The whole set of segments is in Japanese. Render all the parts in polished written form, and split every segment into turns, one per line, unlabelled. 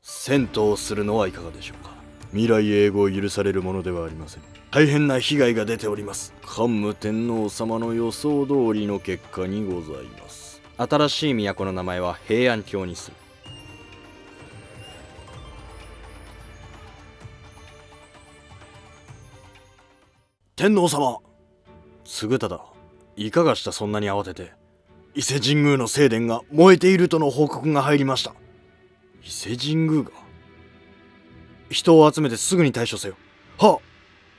戦闘するのはいかがでしょうか。未来永劫許されるものではありません。大変な被害が出ております。桓武天皇様の予想通りの結果にございます。新しい都の名前は平安京にする。天皇様、継忠、いかがした。そんなに慌てて。伊勢神宮の正殿が燃えているとの報告が入りました。伊勢神宮が？人を集めてすぐに対処せよ。はっ。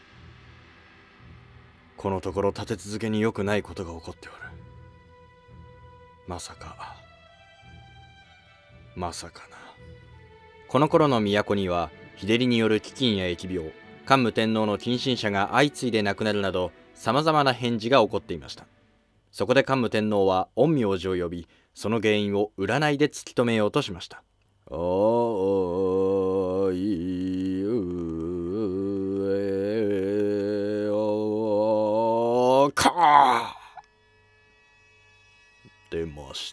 このところ立て続けに良くないことが起こっておる。まさかな。この頃の都には日照りによる飢饉や疫病、桓武天皇の近親者が相次いで亡くなるなど、さまざまな変事が起こっていました。そこで桓武天皇は陰陽師を呼び、その原因を占いで突き止めようとしました。出ました。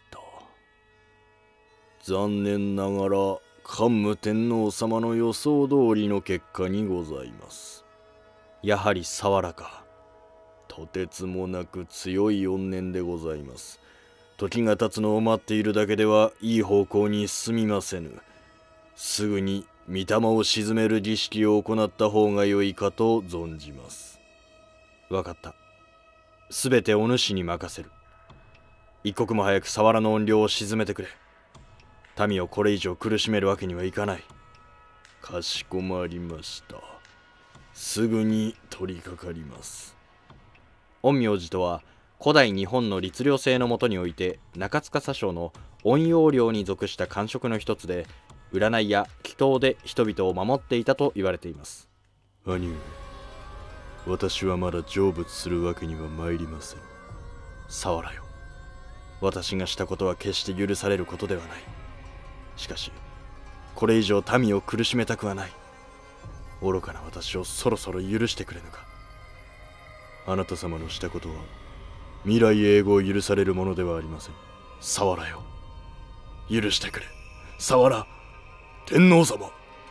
残念ながら桓武天皇様の予想通りの結果にございます。やはり沢良か。とてつもなく強い怨念でございます。時が経つのを待っているだけではいい方向に進みませぬ。すぐに御霊を鎮める儀式を行った方が良いかと存じます。わかった。すべてお主に任せる。一刻も早く沢良の怨霊を鎮めてくれ。民をこれ以上苦しめるわけにはいかない。かしこまりました。すぐに取り掛かります。陰陽師とは古代日本の律令制のもとにおいて中塚佐省の陰陽寮に属した官職の一つで、占いや祈祷で人々を守っていたと言われています。兄上、私はまだ成仏するわけには参りません。沢良よ、私がしたことは決して許されることではない。しかしこれ以上民を苦しめたくはない。愚かな私をそろそろ許してくれぬか。あなた様のしたことは未来永劫許されるものではありません。沢良よ、許してくれ。沢良天皇様。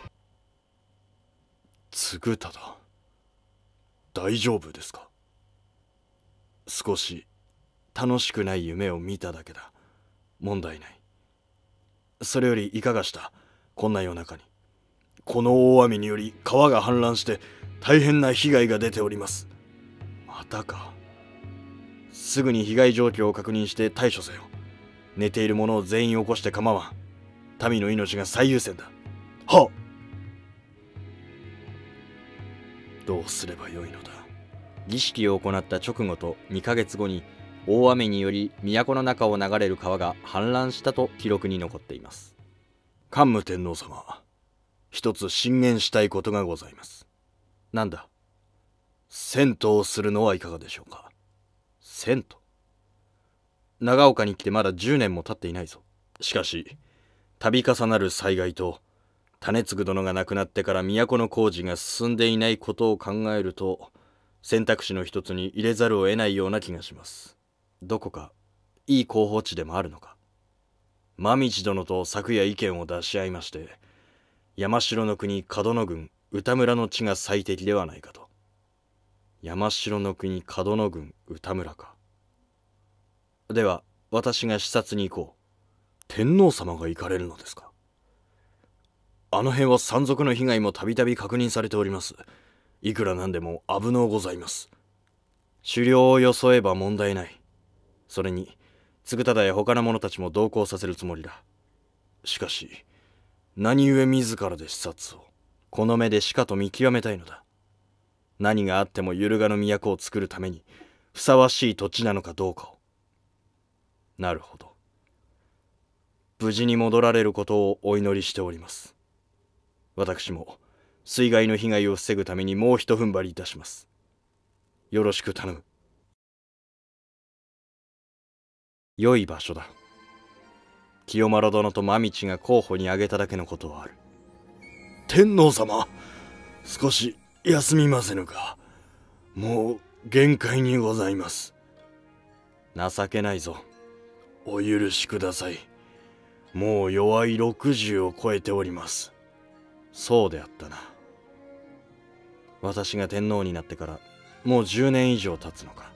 継忠、大丈夫ですか。少し楽しくない夢を見ただけだ。問題ない。それよりいかがした。こんな夜中に。この大雨により川が氾濫して大変な被害が出ております。またか。すぐに被害状況を確認して対処せよ。寝ている者を全員起こして構わん。民の命が最優先だ。はっ。どうすればよいのだ。儀式を行った直後と2ヶ月後に大雨により都の中を流れる川が氾濫したと記録に残っています。桓武天皇様、一つ進言したいことがございます。なんだ。銭湯をするのはいかがでしょうか。銭湯。長岡に来てまだ10年も経っていないぞ。しかし度重なる災害と種継殿が亡くなってから都の工事が進んでいないことを考えると、選択肢の一つに入れざるを得ないような気がします。どこかいい候補地でもあるのか。真道殿と昨夜意見を出し合いまして、山城の国門野郡歌村の地が最適ではないかと。山城の国門野郡歌村か。では私が視察に行こう。天皇様が行かれるのですか。あの辺は山賊の被害もたびたび確認されております。いくらなんでも危のうございます。狩猟を装えば問題ない。それに継忠や他の者たちも同行させるつもりだ。しかし何故自らで視察を。この目でしかと見極めたいのだ。何があっても揺るがぬ都を作るためにふさわしい土地なのかどうかを。なるほど。無事に戻られることをお祈りしております。私も水害の被害を防ぐためにもう一踏ん張りいたします。よろしく頼む。良い場所だ。清丸殿と真道が候補に挙げただけのことはある。天皇様、少し休みませぬか。もう限界にございます。情けないぞ。お許しください。もう弱い60を超えております。 そうであったな。私が天皇になってからもう10年以上経つのか。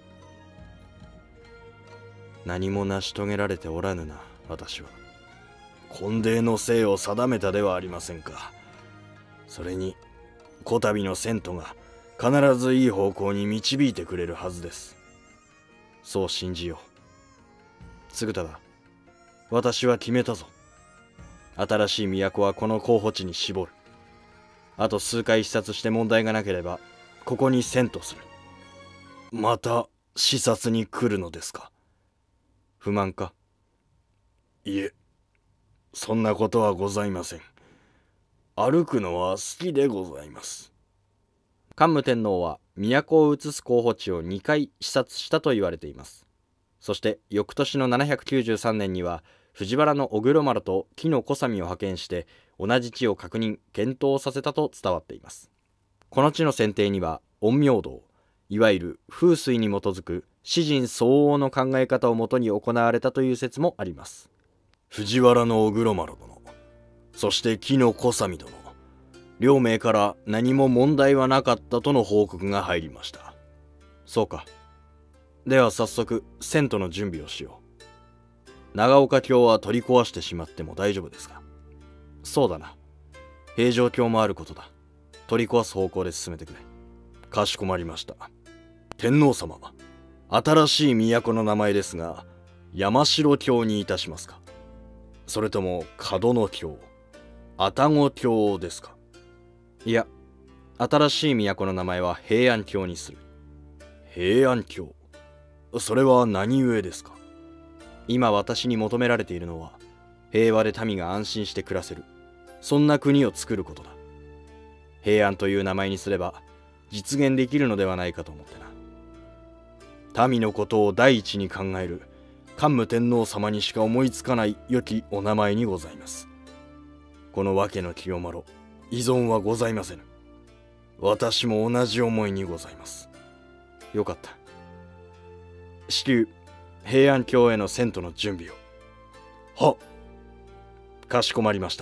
何も成し遂げられておらぬな、私は。婚礼の姓を定めたではありませんか。それにこたびの遷都が必ずいい方向に導いてくれるはずです。そう信じよう。継田だ。私は決めたぞ。新しい都はこの候補地に絞る。あと数回視察して問題がなければここに遷都する。また視察に来るのですか。不満か。いえ、そんなことはございません。歩くのは好きでございます。桓武天皇は都を移す候補地を2回視察したと言われています。そして翌年の793年には藤原小黒丸と紀の小三を派遣して同じ地を確認検討させたと伝わっています。この地の選定には陰陽道、いわゆる風水に基づく私人相応の考え方をもとに行われたという説もあります。藤原小黒丸殿、そして紀の小三殿、両名から何も問題はなかったとの報告が入りました。そうか。では早速遷都の準備をしよう。長岡京は取り壊してしまっても大丈夫ですか。そうだな。平城京もあることだ。取り壊す方向で進めてくれ。かしこまりました。天皇様、新しい都の名前ですが、山城京にいたしますか。それとも門野京、愛宕京ですか。いや、新しい都の名前は平安京にする。平安京、それは何故ですか。今私に求められているのは、平和で民が安心して暮らせる、そんな国を作ることだ。平安という名前にすれば実現できるのではないかと思ってな。民のことを第一に考える桓武天皇様にしか思いつかない良きお名前にございます。この訳の清丸、異存はございませぬ。私も同じ思いにございます。よかった。至急平安京への遷都の準備を。はっ。かしこまりました。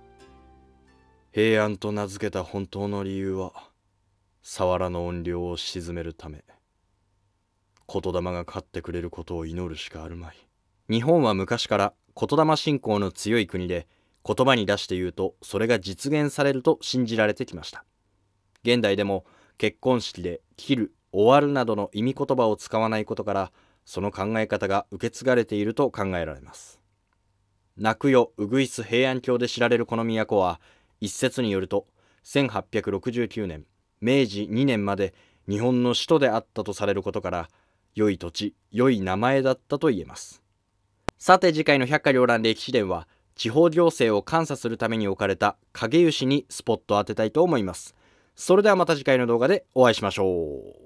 平安と名付けた本当の理由は、佐原の怨霊を鎮めるため。言霊が勝ってくれることを祈るしかあるまい。日本は昔から言霊信仰の強い国で、言葉に出して言うとそれが実現されると信じられてきました。現代でも結婚式で切る、終わるなどの意味言葉を使わないことから、その考え方が受け継がれていると考えられます。泣くようぐいす平安京で知られるこの都は、一説によると1869年明治2年まで日本の首都であったとされることから、良い土地、良い名前だったと言えます。さて次回の百花繚乱歴史伝は、地方行政を監査するために置かれた影石にスポットを当てたいと思います。それではまた次回の動画でお会いしましょう。